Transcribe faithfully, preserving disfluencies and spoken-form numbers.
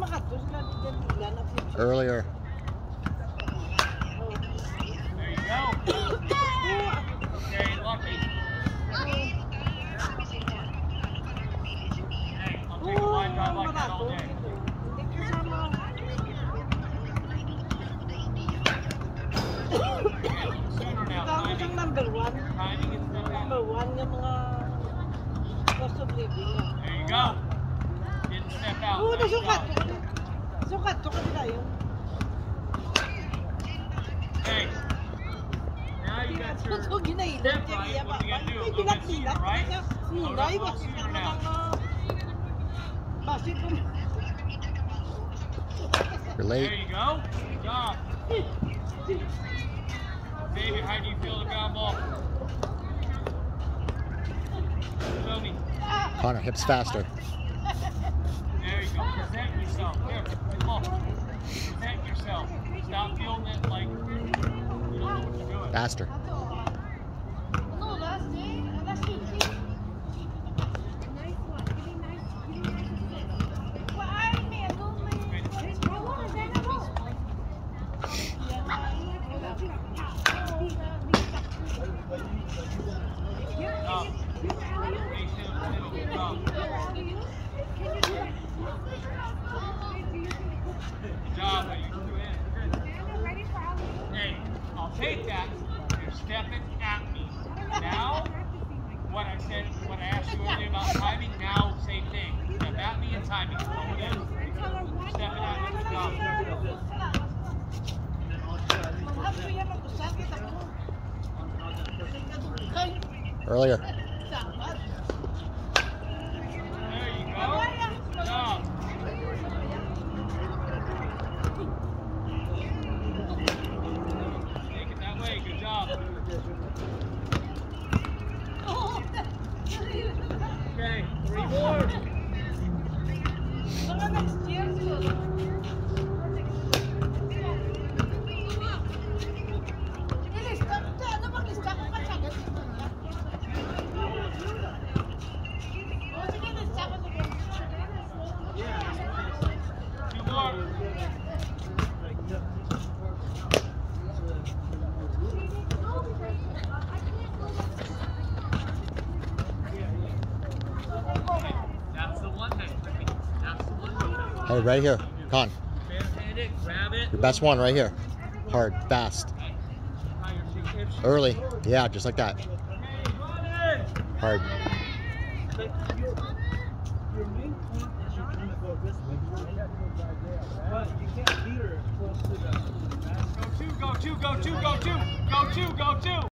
Earlier. There you go. Okay, lucky. Hey, I'll take a line drive like that all day. Sooner now. Timing. Number one. Timing is the Number one yung mga cost of living. There you go. Didn't step out. Oo, Nice nasukat. job. Sukat to kasi tayo. Okay. Now you got your So, ginailan step siya. right. What are you gonna do? Ay, Go get sooner, bilat-bilat. right? Sinay, Go bakit sooner ka now. naman bakit mo? You're There late. you go. Good job. David, how do you feel the ground ball? Show me. Connor, hips faster. There you go. Present yourself. Here, come on. Present yourself. Stop feeling it like you don't know what you're doing. Faster. No, last day. Last day. Stop. Patient, little, good job. Good job, buddy. You're in. Hey, I'll take that. You're stepping at me. Now, what I said, what I asked you earlier about timing, now same thing. Step at me and timing. Throw it in. You're stepping at me. Good job. Earlier. There you go. Good job. Take it that way. Good job. Okay, three more. Two more. That's the one thing. That's the one thing. Hey, right here. Con. Barehanded, grab it. Your best one right here. Hard, fast. Okay. How your two hips. Early. Yeah, just like that. Okay, run it. Hard. Your main point is you're trying to go this way. But you can't beat her close to the, to the basket. Go two, go two, go two, go two, go two, go two.